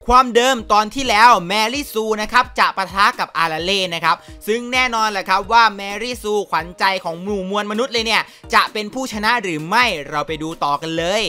ความเดิมตอนที่แล้วแมรี่ซูนะครับจะปะทะกับอาราเล่นะครับซึ่งแน่นอนแหละครับว่าแมรี่ซูขวัญใจของหมู่มวลมนุษย์เลยเนี่ยจะเป็นผู้ชนะหรือไม่เราไปดูต่อกันเลย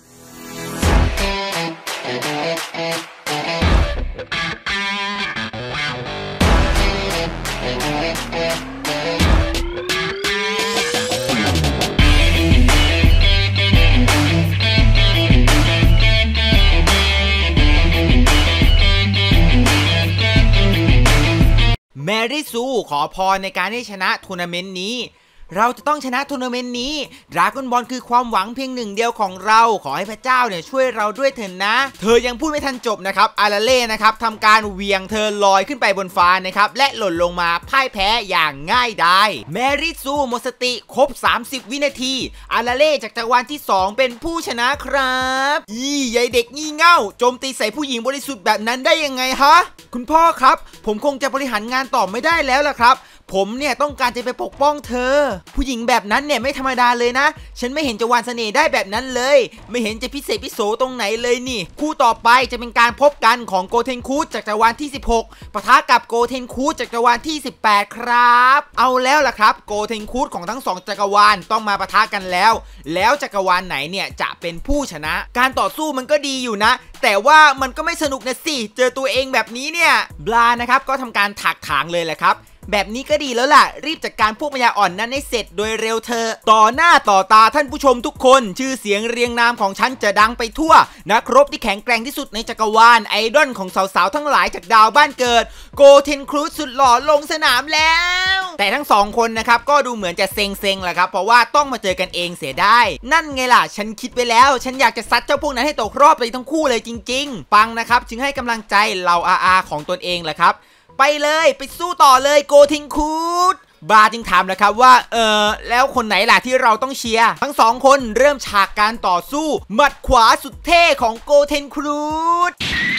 แมรี่ซูขอพรในการให้ชนะทัวร์นาเมนต์นี้เราจะต้องชนะทัวร์นาเมนต์นี้ดราก้อนบอลคือความหวังเพียงหนึ่งเดียวของเราขอให้พระเจ้าเนี่ยช่วยเราด้วยเถิดนะเธอยังพูดไม่ทันจบนะครับอาราเล่นะครับทำการเหวี่ยงเธอลอยขึ้นไปบนฟ้านะครับและหล่นลงมาพ่ายแพ้อย่างง่ายดายแมรี่ซูหมดสติครบ30วินาทีอาราเล่จากจักรวาลที่2เป็นผู้ชนะครับยายเด็กงี่เง่าโจมตีใส่ผู้หญิงบริสุทธิ์แบบนั้นได้ยังไงฮะคุณพ่อครับผมคงจะบริหารงานต่อไม่ได้แล้วล่ะครับผมเนี่ยต้องการจะไปปกป้องเธอผู้หญิงแบบนั้นเนี่ยไม่ธรรมดาเลยนะฉันไม่เห็นจะวานเสน่ห์ได้แบบนั้นเลยไม่เห็นจะพิเศษพิโสตรงไหนเลยนี่คู่ต่อไปจะเป็นการพบกันของโกเทนคูดจากจักรวาลที่16ปะทะกับโกเทนคูดจากจักรวาลที่18ครับเอาแล้วล่ะครับโกเทนคูดของทั้ง2จักรวาลต้องมาปะทะกันแล้วจักรวาลไหนเนี่ยจะเป็นผู้ชนะการต่อสู้มันก็ดีอยู่นะแต่ว่ามันก็ไม่สนุกนะสิเจอตัวเองแบบนี้เนี่ยบลานะครับก็ทำการถักถางเลยแหละครับแบบนี้ก็ดีแล้วล่ะรีบจัดการพวกปัญญาอ่อนนั้นให้เสร็จโดยเร็วเธอต่อหน้าต่อตาท่านผู้ชมทุกคนชื่อเสียงเรียงนามของฉันจะดังไปทั่วนักรบที่แข็งแกร่งที่สุดในจักรวาลไอดอลของสาวๆทั้งหลายจากดาวบ้านเกิดโกเทนครูซสุดหล่อลงสนามแล้วแต่ทั้ง2คนนะครับก็ดูเหมือนจะเซ็งๆแหละครับเพราะว่าต้องมาเจอกันเองเสียได้นั่นไงล่ะฉันคิดไว้แล้วฉันอยากจะซัดเจ้าพวกนั้นให้ตกรอบไปทั้งคู่เลยจริงๆปังนะครับจึงให้กำลังใจเหล่าอาของตนเองแหละครับไปเลยไปสู้ต่อเลยโกเทนคูดบาจึงถามนะครับว่าแล้วคนไหนล่ะที่เราต้องเชียร์ทั้ง2คนเริ่มฉากการต่อสู้หมัดขวาสุดเท่ของโกเทนคูด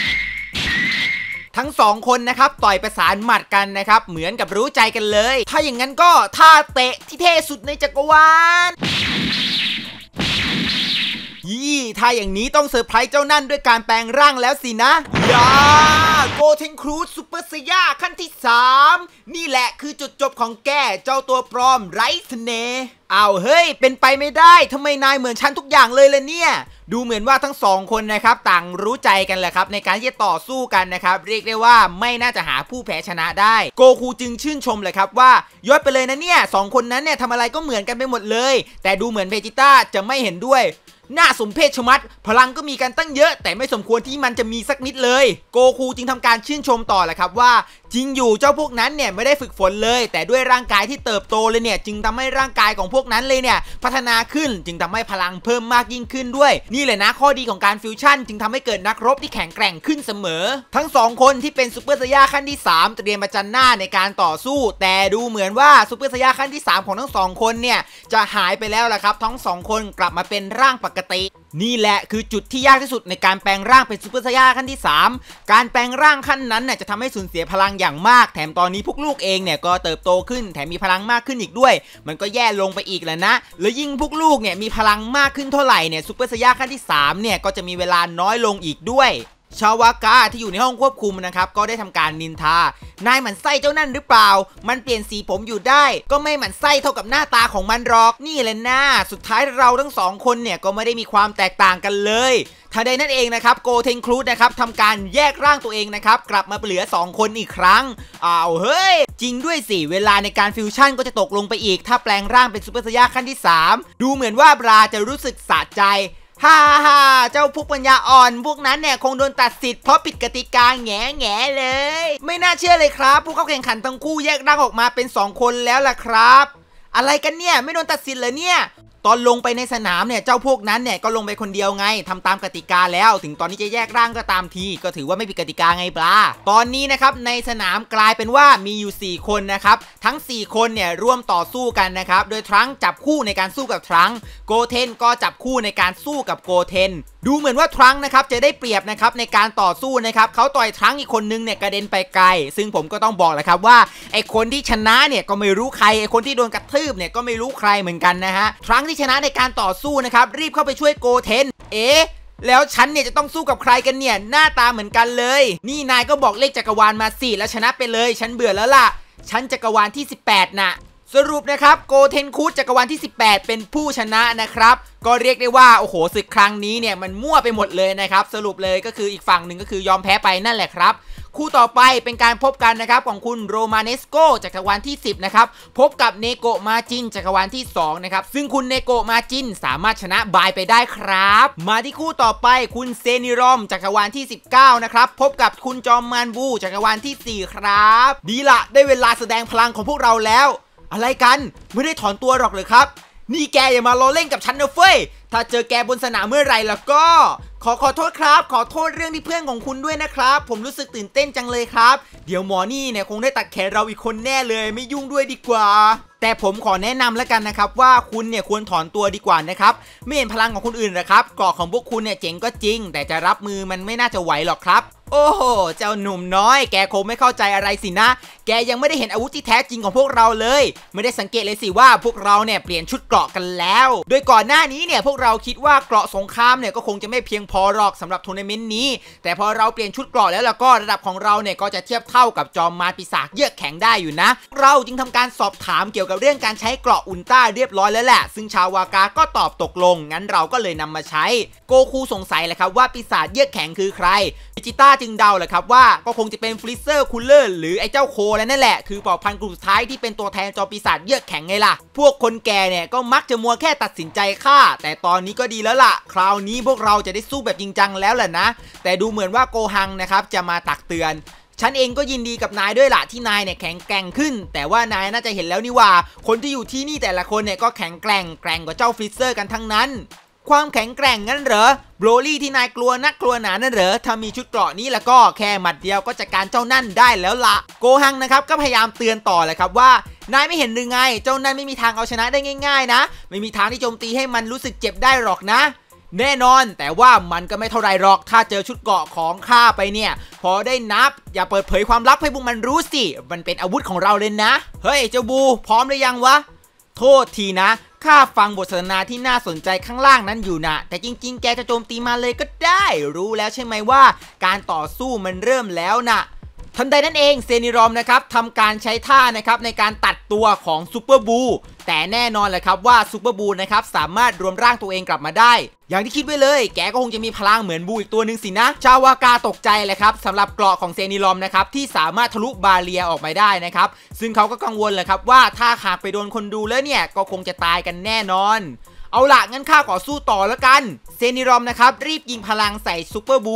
ทั้ง2คนนะครับต่อยประสานหมัดกันนะครับเหมือนกับรู้ใจกันเลยถ้าอย่างนั้นก็ท่าเตะที่เท่สุดในจักรวาลถ้าอย่างนี้ต้องเซอร์ไพรส์เจ้านั่นด้วยการแปลงร่างแล้วสินะโกเทนครูซซูเปอร์ไซย่าขั้นที่3นี่แหละคือจุดจบของแกเจ้าตัวปลอมไร้เสน่ห์เฮ้ยเป็นไปไม่ได้ทำไมนายเหมือนฉันทุกอย่างเลยล่ะเนี่ยดูเหมือนว่าทั้ง2คนนะครับต่างรู้ใจกันแหละครับในการที่จะต่อสู้กันนะครับเรียกได้ว่าไม่น่าจะหาผู้แพ้ชนะได้โกคูจึงชื่นชมเลยครับว่ายอดไปเลยนะเนี่ย2คนนั้นเนี่ยทำอะไรก็เหมือนกันไปหมดเลยแต่ดูเหมือนเวจิต้าจะไม่เห็นด้วยน่าสมเพชชะมัดพลังก็มีกันตั้งเยอะแต่ไม่สมควรที่มันจะมีสักนิดเลยโกคูจึงทำการชื่นชมต่อแหละครับว่าจริงอยู่เจ้าพวกนั้นเนี่ยไม่ได้ฝึกฝนเลยแต่ด้วยร่างกายที่เติบโตเลยเนี่ยจึงทำให้ร่างกายของพวกนั้นเลยเนี่ยพัฒนาขึ้นจึงทำให้พลังเพิ่มมากยิ่งขึ้นด้วยนี่แหละนะข้อดีของการฟิวชั่นจึงทำให้เกิดนักรบที่แข็งแกร่งขึ้นเสมอทั้ง2คนที่เป็นซูเปอร์ไซย่าขั้นที่3เตรียมประจันหน้าในการต่อสู้แต่ดูเหมือนว่าซูเปอร์ไซย่าขั้นที่3ของทั้ง2คนเนี่ยจะหายไปแล้วล่ะครับทั้ง2คนกลับมาเป็นร่างปกตินี่แหละคือจุดที่ยากที่สุดในการแปลงร่างเป็นซูเปอร์ไซย่าขั้นที่3การแปลงร่างขั้นนั้นเนี่ยจะทำให้สูญเสียพลังอย่างมากแถมตอนนี้พวกลูกเองเนี่ยก็เติบโตขึ้นแถมมีพลังมากขึ้นอีกด้วยมันก็แย่ลงไปอีกแล้วนะแล้วยิ่งพวกลูกเนี่ยมีพลังมากขึ้นเท่าไหร่เนี่ยซูเปอร์ไซย่าขั้นที่3เนี่ยก็จะมีเวลาน้อยลงอีกด้วยชาวากาที่อยู่ในห้องควบคุมนะครับก็ได้ทำการนินทานายหมั่นไส้เจ้านั่นหรือเปล่ามันเปลี่ยนสีผมอยู่ได้ก็ไม่หมั่นไส้เท่ากับหน้าตาของมันหรอกนี่แหละนะสุดท้ายเราทั้ง2คนเนี่ยก็ไม่ได้มีความแตกต่างกันเลยทันใดนั่นเองนะครับโกเทนครูซนะครับทำการแยกร่างตัวเองนะครับกลับมาเหลือ2คนอีกครั้งเฮ้ยจริงด้วยสิเวลาในการฟิวชั่นก็จะตกลงไปอีกถ้าแปลงร่างเป็นซูเปอร์ไซย่าขั้นที่3ดูเหมือนว่าบราจะรู้สึกสะใจฮ่าเจ้าพวกปัญญาอ่อนพวกนั้นเนี่ยคงโดนตัดสิทธิ์เพราะผิดกติกาแง่เลยไม่น่าเชื่อเลยครับผู้เข้าแข่งขันทั้งคู่แยกร่างออกมาเป็น2คนแล้วล่ะครับอะไรกันเนี่ยไม่โดนตัดสิทธิ์เลยเนี่ยตอนลงไปในสนามเนี่ยเจ้าพวกนั้นเนี่ยก็ลงไปคนเดียวไงทำตามกติกาแล้วถึงตอนนี้จะแยกร่างก็ตามทีก็ถือว่าไม่ผิดกติกาไงปลาตอนนี้นะครับในสนามกลายเป็นว่ามีอยู่4คนนะครับทั้ง4คนเนี่ยร่วมต่อสู้กันนะครับโดยทรังจับคู่ในการสู้กับทรังโกเทนก็จับคู่ในการสู้กับโกเทนดูเหมือนว่าทรังนะครับจะได้เปรียบนะครับในการต่อสู้นะครับเขาต่อยทรังอีกคนนึงเนี่ยกระเด็นไปไกลซึ่งผมก็ต้องบอกแหละครับว่าไอคนที่ชนะเนี่ยก็ไม่รู้ใครไอคนที่โดนกระทืบเนี่ยก็ไม่รู้ใครเหมือนกันนะฮะทรังที่ชนะในการต่อสู้นะครับรีบเข้าไปช่วยโกเทนแล้วฉันเนี่ยจะต้องสู้กับใครกันเนี่ยหน้าตาเหมือนกันเลยนี่นายก็บอกเลขจักรวาลมาสิแล้วชนะไปเลยฉันเบื่อแล้วล่ะฉันจักรวาลที่18น่ะสรุปนะครับโกเทนคูดจักรวาลที่18เป็นผู้ชนะนะครับก็เรียกได้ว่าโอ้โหศึกครั้งนี้เนี่ยมันมั่วไปหมดเลยนะครับสรุปเลยก็คืออีกฝั่งหนึ่งก็คือยอมแพ้ไปนั่นแหละครับคู่ต่อไปเป็นการพบกันนะครับของคุณโรมาเนสโกจักรวาลที่10นะครับพบกับเนโกะมาจินจักรวาลที่2นะครับซึ่งคุณเนโกะมาจินสามารถชนะบายไปได้ครับมาที่คู่ต่อไปคุณเซนิรอมจักรวาลที่19นะครับพบกับคุณจอมมานบูจักรวาลที่4ครับดีละได้เวลาแสดงพลังของพวกเราแล้วอะไรกันไม่ได้ถอนตัวหรอกเลยครับนี่แกอย่ามาล้อเล่นกับฉันนะเฟ้ยถ้าเจอแกบนสนามเมื่อไหร่แล้วก็ขอโทษครับขอโทษเรื่องที่เพื่อนของคุณด้วยนะครับผมรู้สึกตื่นเต้นจังเลยครับเดี๋ยวหมอนี่เนี่ยคงได้ตัดแขนเราอีกคนแน่เลยไม่ยุ่งด้วยดีกว่าแต่ผมขอแนะนำแล้วกันนะครับว่าคุณเนี่ยควรถอนตัวดีกว่านะครับไม่เห็นพลังของคนอื่นหรอครับเกราะของพวกคุณเนี่ยเจ๋งก็จริงแต่จะรับมือมันไม่น่าจะไหวหรอกครับโอ้โหเจ้าหนุ่มน้อยแกคงไม่เข้าใจอะไรสินะแกยังไม่ได้เห็นอาวุธที่แท้จริงของพวกเราเลยไม่ได้สังเกตเลยสิว่าพวกเราเนี่ยเปลี่ยนชุดเกราะกันแล้วโดยก่อนหน้านี้เนี่ยพวกเราคิดว่าเกราะสงครามเนี่ยก็คงจะไม่เพียงพอหรอกสำหรับทัวร์นาเมนต์นี้แต่พอเราเปลี่ยนชุดเกราะแล้วก็ระดับของเราเนี่ยก็จะเทียบเท่ากับจอมมารปีศาจเยือกแข็งได้อยู่นะเราจึงทำการสอบถามเกี่ยวกับเรื่องการใช้เกราะอุลตร้าเรียบร้อยแล้วแหละซึ่งชาววากาก็ตอบตกลงงั้นเราก็เลยนำมาใช้โกคูสงสัยแหละครับว่าปีศาจเยือกแข็งคือใครวิจิต้าจึงเดาแหละครับว่าก็คงจะเป็นฟลิเซอร์คูลเลอร์หรือไอ้เจ้าโคแล้วนั่นแหละคือเผ่าพันธุ์กลุ่มสุดท้ายที่เป็นตัวแทนจอมปีศาจเยือกแข็งไงล่ะพวกคนแก่เนี่ยก็มักจะมัวแค่ตัดสินใจฆ่าแต่ตอนนี้ก็ดีแล้วล่ะคราวนี้พวกเราจะได้สู้แบบจริงจังแล้วแหละนะแต่ดูเหมือนว่าโกฮังนะครับจะมาตักเตือนฉันเองก็ยินดีกับนายด้วยล่ะที่นายเนี่ยแข็งแกร่งขึ้นแต่ว่านายน่าจะเห็นแล้วนี่ว่าคนที่อยู่ที่นี่แต่ละคนเนี่ยก็แข็งแกร่งกว่าเจ้าฟลิเซอร์กันทั้งนั้นความแข็งแกร่งงั้นเหรอโบรลี่ที่นายกลัวนักกลัวหนานั่นเหรอถ้ามีชุดเกราะนี้แล้วก็แค่หมัดเดียวก็จัดการเจ้านั่นได้แล้วละโกฮังนะครับก็พยายามเตือนต่อเลยครับว่านายไม่เห็นหรือไงเจ้านั่นไม่มีทางเอาชนะได้ง่ายๆนะไม่มีทางที่โจมตีให้มันรู้สึกเจ็บได้หรอกนะแน่นอนแต่ว่ามันก็ไม่เท่าไรหรอกถ้าเจอชุดเกราะของข้าไปเนี่ยพอได้นับอย่าเปิดเผยความลับให้พวกมันรู้สิมันเป็นอาวุธของเราเลยนะเฮ้ยเจ้าบูพร้อมหรือยังวะโทษทีนะข้าฟังบทสนทนาที่น่าสนใจข้างล่างนั้นอยู่นะแต่จริงๆแกจะโจมตีมาเลยก็ได้รู้แล้วใช่ไหมว่าการต่อสู้มันเริ่มแล้วนะทันใดนั้นเองเซนิรอมนะครับทำการใช้ท่านะครับในการตัดตัวของซูเปอร์บูแต่แน่นอนเลยครับว่าซูเปอร์บูนะครับสามารถรวมร่างตัวเองกลับมาได้อย่างที่คิดไว้เลยแกก็คงจะมีพลังเหมือนบูอีกตัวหนึ่งสินะชาววากาตกใจเลยครับสำหรับเกราะของเซนิรอมนะครับที่สามารถทะลุบาเรียออกมาได้นะครับซึ่งเขาก็กังวลเลยครับว่าถ้าหากไปโดนคนดูแล้วเนี่ยก็คงจะตายกันแน่นอนเอาล่ะงั้นข้าขอสู้ต่อแล้วกันเซนิรอมนะครับรีบยิงพลังใส่ซูเปอร์บู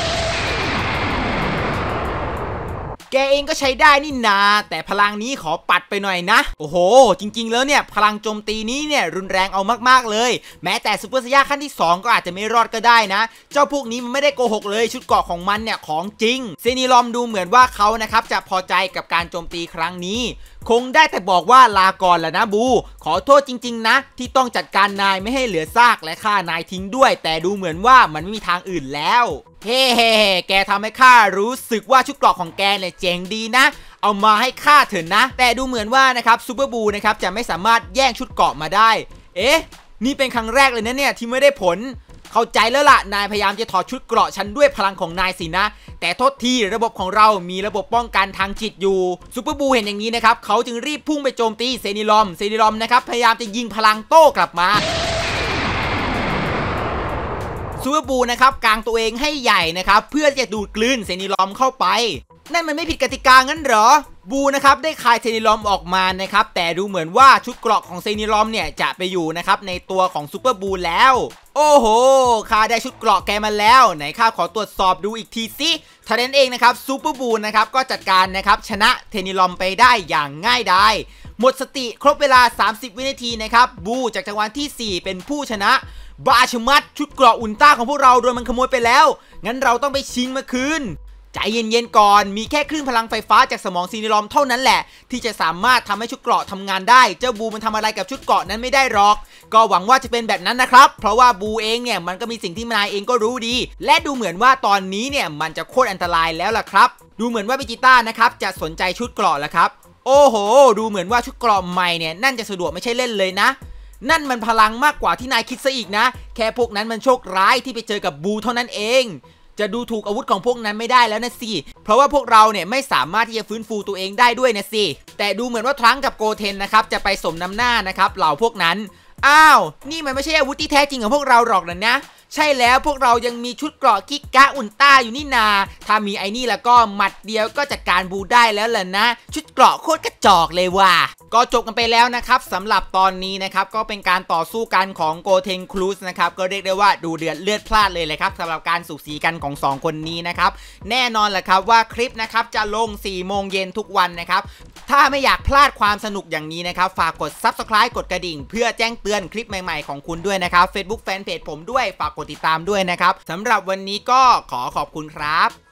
แกเองก็ใช้ได้นี่นาแต่พลังนี้ขอปัดไปหน่อยนะโอ้โหจริงๆแล้วเนี่ยพลังโจมตีนี้เนี่ยรุนแรงเอามากๆเลยแม้แต่ซูเปอร์สยาขั้นที่2ก็อาจจะไม่รอดก็ได้นะเจ้าพวกนี้มันไม่ได้โกหกเลยชุดเกราะของมันเนี่ยของจริงเซนิรอมดูเหมือนว่าเขานะครับจะพอใจกับการโจมตีครั้งนี้คงได้แต่บอกว่าลาก่อนแหละนะบูขอโทษจริงๆนะที่ต้องจัดการนายไม่ให้เหลือซากและฆ่านายทิ้งด้วยแต่ดูเหมือนว่ามันไม่มีทางอื่นแล้วเฮ้แกทำให้ข้ารู้สึกว่าชุดเกราะของแกเนี่ยเจ๋งดีนะเอามาให้ข้าเถอะนะแต่ดูเหมือนว่านะครับซูเปอร์บูนะครับจะไม่สามารถแย่งชุดเกราะมาได้เอ๊ะนี่เป็นครั้งแรกเลยนะเนี่ยที่ไม่ได้ผลเข้าใจแล้วล่ะนายพยายามจะถอดชุดเกราะฉันด้วยพลังของนายสินะแต่โทษทีระบบของเรามีระบบป้องกันทางจิตอยู่ซูเปอร์บูเห็นอย่างนี้นะครับเขาจึงรีบพุ่งไปโจมตีเซนิรอมนะครับพยายามจะยิงพลังโต้กลับมาซูเปอร์บูนะครับกางตัวเองให้ใหญ่นะครับเพื่อจะดูดกลืนเซนิรอมเข้าไปนั่นมันไม่ผิดกติกางั้นเหรอบูนะครับได้คายเซนิรอมออกมานะครับแต่ดูเหมือนว่าชุดเกราะของเซนิรอมเนี่ยจะไปอยู่นะครับในตัวของซูเปอร์บูแล้วโอ้โหข้าได้ชุดเกราะแกมาแล้วไหนข้าขอตรวจสอบดูอีกทีสิท่านั้นเองนะครับซูเปอร์บูนะครับก็จัดการนะครับชนะเซนิรอมไปได้อย่างง่ายดายหมดสติครบเวลา30 วินาทีนะครับบูจากจังหวะที่4เป็นผู้ชนะบาชมัดชุดเกราะอุลตร้าของพวกเราโดนมันขโมยไปแล้วงั้นเราต้องไปชิงมาคืนใจเย็นๆก่อนมีแค่คลื่นพลังไฟฟ้าจากสมองซีนิรอมเท่านั้นแหละที่จะสามารถทำให้ชุดเกราะทำงานได้เจ้าบูมันทำอะไรกับชุดเกราะนั้นไม่ได้หรอกก็หวังว่าจะเป็นแบบนั้นนะครับเพราะว่าบูเองเนี่ยมันก็มีสิ่งที่นายเองก็รู้ดีและดูเหมือนว่าตอนนี้เนี่ยมันจะโคตรอันตรายแล้วล่ะครับดูเหมือนว่าวิจิต้านะครับจะสนใจชุดเกราะแล้วครับโอ้โหดูเหมือนว่าชุดเกราะใหม่เนี่ยนั่นจะสะดวกไม่ใช่เล่นเลยนะนั่นมันพลังมากกว่าที่นายคิดซะอีกนะแค่พวกนั้นมันโชคร้ายที่ไปเจอกับบูเท่านั้นเองจะดูถูกอาวุธของพวกนั้นไม่ได้แล้วนะสิเพราะว่าพวกเราเนี่ยไม่สามารถที่จะฟื้นฟูตัวเองได้ด้วยนะสิแต่ดูเหมือนว่าทรังกับโกเทนนะครับจะไปสมน้ำหน้านะครับเหล่าพวกนั้นอ้าวนี่มันไม่ใช่อาวุธที่แท้จริงของพวกเราหรอกนะใช่แล้วพวกเรายังมีชุดเกราะกิกะอุลตร้าอยู่นี่นาถ้ามีไอ้นี่แล้วก็หมัดเดียวก็จัดการบูได้แล้วล่ะนะชุดเกราะโคตรกระจอกเลยว่ะก็จบกันไปแล้วนะครับสำหรับตอนนี้นะครับก็เป็นการต่อสู้กันของโกเทนครูซนะครับก็เรียกได้ว่าดูเดือดเลือดพล่านเลยครับสำหรับการสูสีกันของ2คนนี้นะครับแน่นอนแหละครับว่าคลิปนะครับจะลง 4 โมงเย็นทุกวันนะครับถ้าไม่อยากพลาดความสนุกอย่างนี้นะครับฝากกด Subscribe กดกระดิ่งเพื่อแจ้งเตือนคลิปใหม่ๆของคุณด้วยนะครับ Facebook Fanpage ผมด้วยฝากกดติดตามด้วยนะครับสำหรับวันนี้ก็ขอขอบคุณครับ